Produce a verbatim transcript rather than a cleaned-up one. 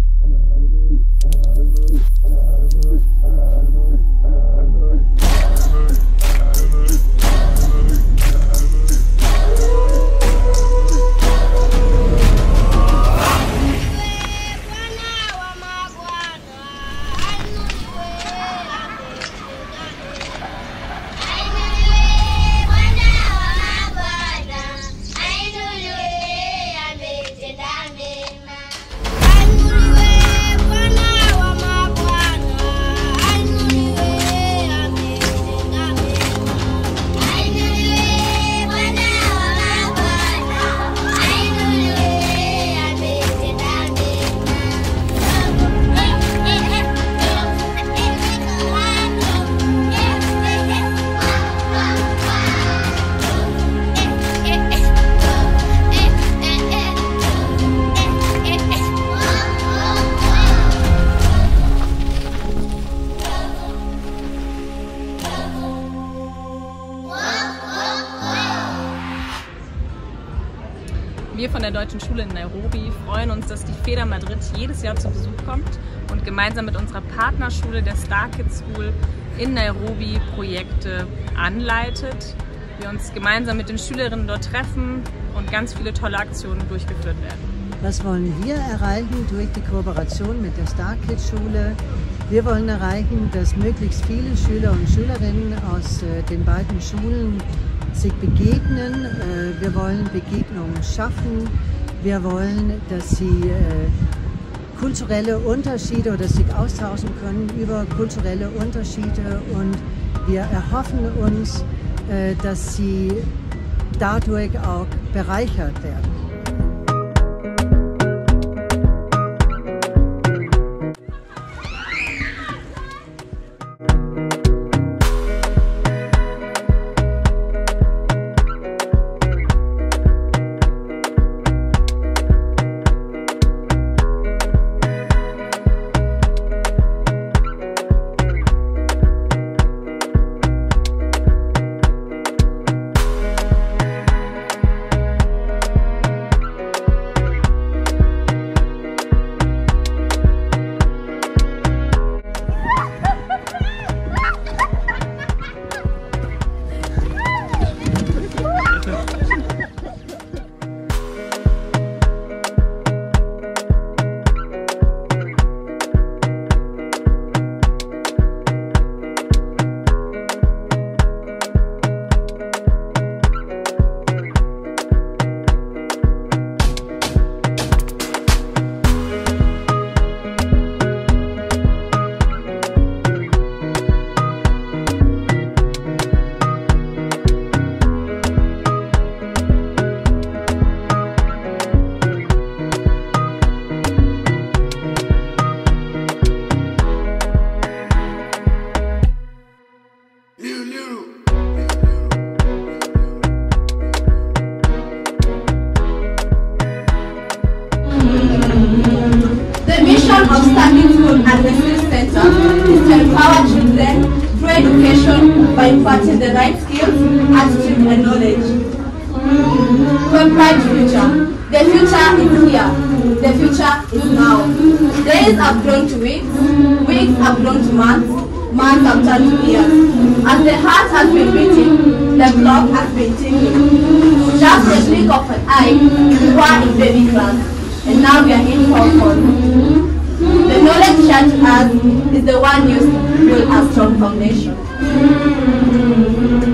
Wir von der Deutschen Schule in Nairobi freuen uns, dass die Feder Madrid jedes Jahr zu Besuch kommt und gemeinsam mit unserer Partnerschule, der Star Kids School in Nairobi, Projekte anleitet. Wir uns gemeinsam mit den Schülerinnen dort treffen und ganz viele tolle Aktionen durchgeführt werden. Was wollen wir erreichen durch die Kooperation mit der Star Kids Schule? Wir wollen erreichen, dass möglichst viele Schüler und Schülerinnen aus äh, den beiden Schulen sich begegnen. Äh, wir wollen Begegnungen schaffen. Wir wollen, dass sie äh, kulturelle Unterschiede oder sich austauschen können über kulturelle Unterschiede, und wir erhoffen uns, äh, dass sie dadurch auch bereichert werden. Of Star Kids School and the Youth Center is to empower children through education by imparting the right skills, attitude and knowledge. For a bright future. The future is here. The future is now. Days have grown to weeks, weeks have grown to months, months have turned to years. As the heart has been beating, the clock has been ticking. Just a blink of an eye, we were in baby class, and now we are in household. The knowledge shared to us is the one used to build a strong foundation.